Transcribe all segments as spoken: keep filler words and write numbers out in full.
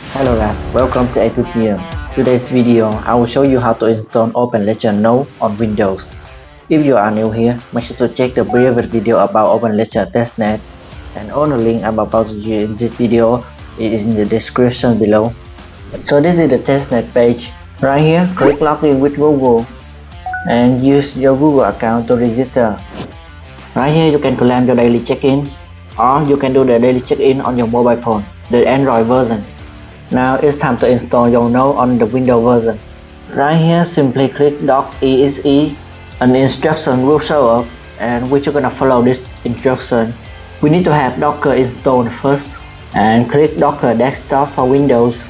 Hello guys, welcome to A Tutorial. Today's video, I will show you how to install Openledger Node on Windows. If you are new here, make sure to check the previous video about Openledger testnet, and all the link I'm about to use in this video is in the description below. So this is the testnet page. Right here, click login with Google and use your Google account to register. Right here, you can claim your daily check-in, or you can do the daily check-in on your mobile phone, the Android version. Now it's time to install your node on the Windows version. Right here, simply click doc exe. An instruction will show up, and we're gonna follow this instruction. We need to have Docker installed first, and click Docker Desktop for Windows.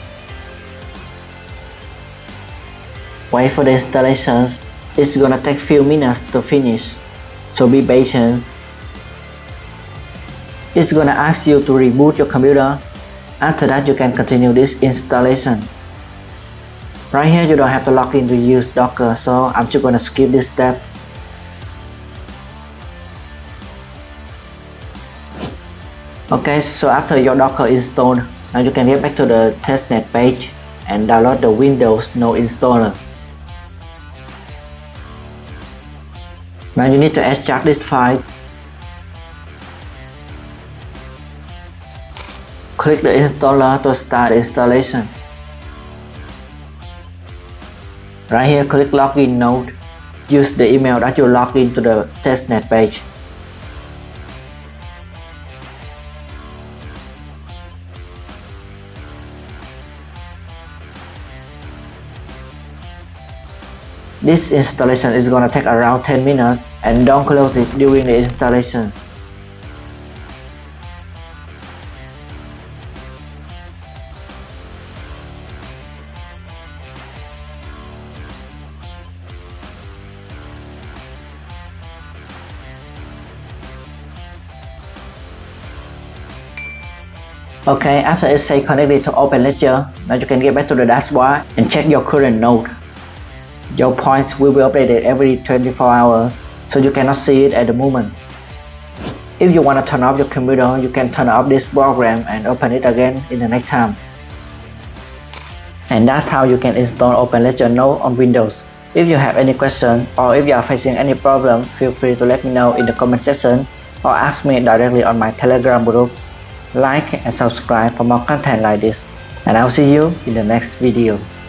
Wait for the installations. It's gonna take few minutes to finish, so be patient. It's gonna ask you to reboot your computer. After that, you can continue this installation. Right here, you don't have to log in to use Docker, so I'm just gonna skip this step. Okay, so after your Docker installed, now you can get back to the testnet page and download the Windows Node installer. Now you need to extract this file. Click the installer to start the installation. Right here, click Login Node. Use the email that you log into the testnet page. This installation is gonna take around ten minutes, and don't close it during the installation. Okay, after it say connected to Openledger, now you can get back to the dashboard and check your current node. Your points will be updated every twenty-four hours, so you cannot see it at the moment. If you want to turn off your computer, you can turn off this program and open it again in the next time. And that's how you can install Openledger Node on Windows. If you have any question, or if you are facing any problem, feel free to let me know in the comment section or ask me directly on my Telegram group. Like and subscribe for more content like this, and I'll see you in the next video.